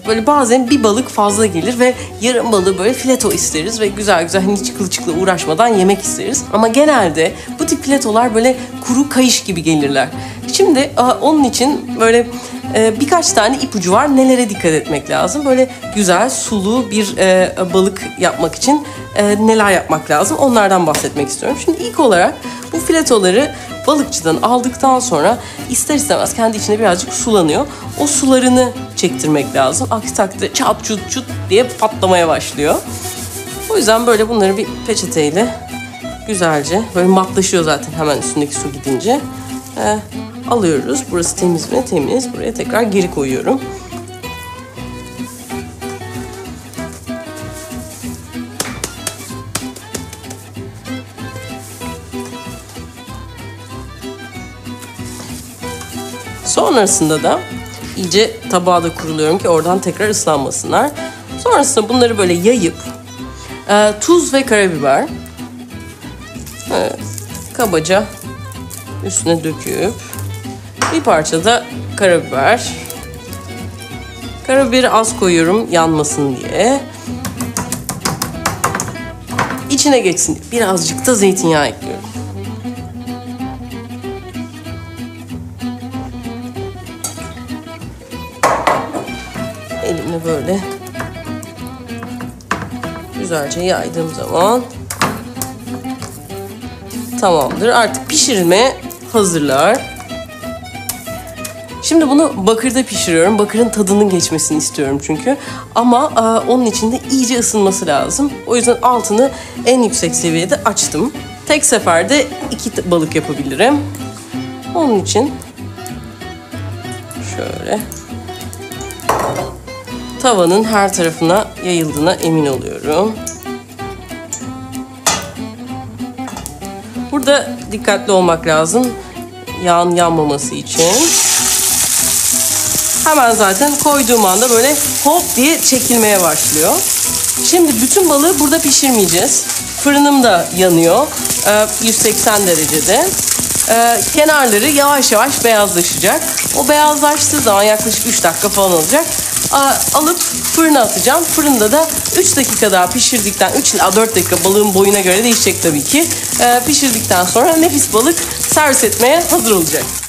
böyle bazen bir balık fazla gelir ve yarım balığı böyle fileto isteriz ve güzel güzel hani hiç kılçıkla uğraşmadan yemek isteriz. Ama genelde bu tip filetolar böyle kuru kayış gibi gelirler. Şimdi onun için böyle birkaç tane ipucu var. Nelere dikkat etmek lazım? Böyle güzel sulu bir balık yapmak için neler yapmak lazım? Onlardan bahsetmek istiyorum. Şimdi ilk olarak bu filetoları balıkçıdan aldıktan sonra ister istemez kendi içinde birazcık sulanıyor. O sularını çektirmek lazım. Aksi takdirde çat çut çut diye patlamaya başlıyor. O yüzden böyle bunları bir peçeteyle güzelce böyle matlaşıyor zaten hemen üstündeki su gidince. Alıyoruz. Burası temiz mi? Temiz. Buraya tekrar geri koyuyorum. Sonrasında da iyice tabağa da kuruluyorum ki oradan tekrar ıslanmasınlar. Sonrasında bunları böyle yayıp tuz ve karabiber kabaca üstüne döküp bir parça da karabiber. Karabiberi az koyuyorum yanmasın diye. İçine geçsin diye birazcık da zeytinyağı ekliyorum. Elimle böyle güzelce yaydığım zaman tamamdır. Artık pişirmeye hazırlar. Şimdi bunu bakırda pişiriyorum. Bakırın tadının geçmesini istiyorum çünkü. Ama onun için de iyice ısınması lazım. O yüzden altını en yüksek seviyede açtım. Tek seferde 2 balık yapabilirim. Onun için şöyle tavanın her tarafına yayıldığına emin oluyorum. Burada dikkatli olmak lazım. Yağın yanmaması için. Hemen zaten koyduğum anda böyle hop diye çekilmeye başlıyor. Şimdi bütün balığı burada pişirmeyeceğiz. Fırınım da yanıyor. 180 derecede. Kenarları yavaş yavaş beyazlaşacak. O beyazlaştığı zaman yaklaşık 3 dakika falan olacak. Alıp fırına atacağım. Fırında da 3 dakika daha pişirdikten 3 ila 4 dakika balığın boyuna göre değişecek tabii ki. Pişirdikten sonra nefis balık servis etmeye hazır olacak.